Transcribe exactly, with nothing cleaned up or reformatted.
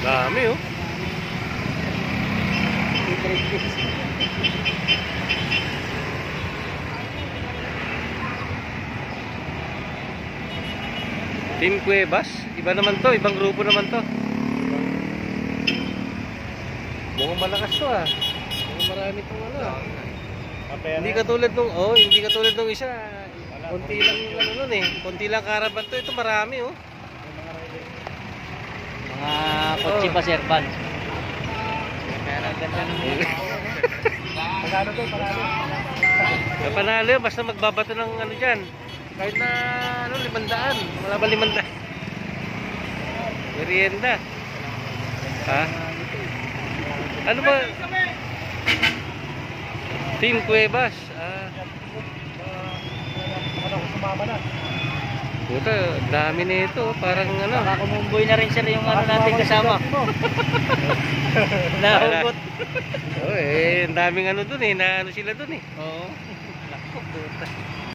Dami oh. Team Cuevas, iba naman to, ibang grupo naman to. Mukhang malakas to ah. Mukhang marami tong ano. Hindi katulad nung, oh, hindi katulad nung isa. Konti lang yung ano nun eh. Konti lang karaban to, ito marami oh. Mga kotse Oh. pa, Sir Van. Kaya naganda ng Panalo to, panalo. Panalo yun, basta magbabato ng ano dyan. Kahit na ano, limandaan. Wala ba limandaan? Merienda. Ha? Ano ba? Team Cuevas. Ah. Ano ko sumama na. Puta, dami nito. Parang ano. Baka kumumboy na rin, Sir, yung ano natin kasama. Nahugot. Oh, eh, ang daming ano dun eh. Na ano sila dun eh. Oo. Naku, puta.